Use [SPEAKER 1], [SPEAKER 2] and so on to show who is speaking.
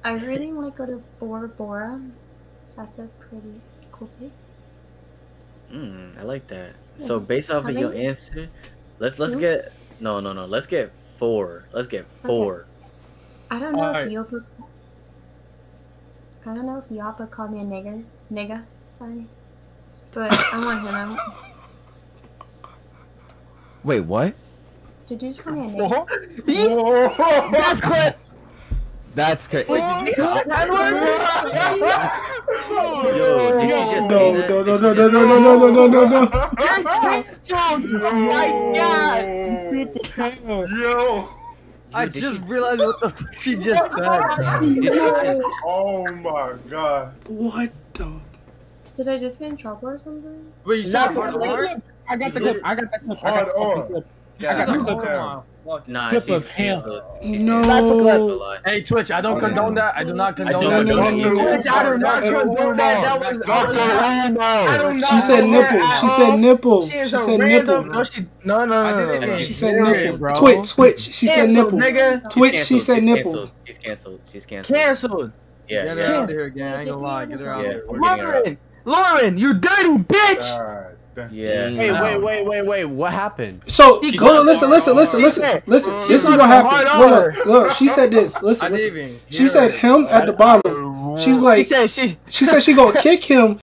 [SPEAKER 1] I really want to go to Bora Bora. That's a pretty cool place.
[SPEAKER 2] I like that. So based off of your answer, let's get let's get 4. Let's get 4.
[SPEAKER 1] Okay. I don't know if Yoppa called me a nigga, sorry. But I want him out.
[SPEAKER 3] Wait, what?
[SPEAKER 1] Did you just call me a nigga?
[SPEAKER 3] That's clear. That's crazy.
[SPEAKER 2] Yo, did she just say that?
[SPEAKER 3] No.
[SPEAKER 4] Oh my god! Yo!
[SPEAKER 3] I just realized what the fuck she just said.
[SPEAKER 4] Oh my god.
[SPEAKER 5] What the?
[SPEAKER 1] Did I just get in trouble or something?
[SPEAKER 4] Wait, you said hard R?
[SPEAKER 5] I got the clip.
[SPEAKER 4] Hard R.
[SPEAKER 2] Nah, she's canceled.
[SPEAKER 5] No.
[SPEAKER 6] That's a clip.
[SPEAKER 4] Hey, Twitch, I don't condone that. I do not condone that.
[SPEAKER 2] No.
[SPEAKER 4] Twitch, I do not condone that. That was
[SPEAKER 5] She said nipple. She said nipple. She said nipple.
[SPEAKER 4] No.
[SPEAKER 5] She said nipple. Twitch. She said nipple. Twitch. She said nipple.
[SPEAKER 2] She's canceled.
[SPEAKER 4] Canceled.
[SPEAKER 2] Yeah.
[SPEAKER 4] Get her out of here again. I ain't gonna lie. Get her out of here.
[SPEAKER 2] We're getting her out.
[SPEAKER 4] Lauren, you dirty bitch!
[SPEAKER 2] Yeah.
[SPEAKER 3] Hey, wait. What happened?
[SPEAKER 5] So, listen. This is what happened. Look. She said this. Listen. She said him at the bottom. She's like, she said she gonna kick him